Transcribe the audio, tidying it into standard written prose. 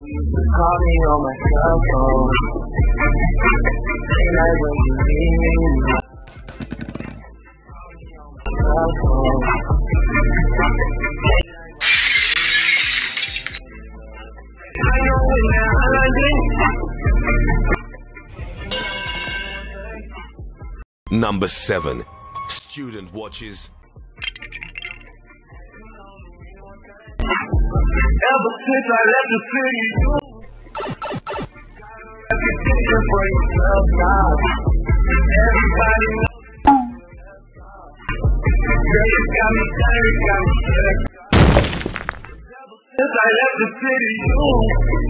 Call me on my cell phone. Late night when you need me. Cell phone. I know when you're hiding. Number 7. Student watches. Ever since I left the city, you got a reputation for yourself now. Everybody knows. Girl, you got me tired, got me sick. Ever since I left the city, you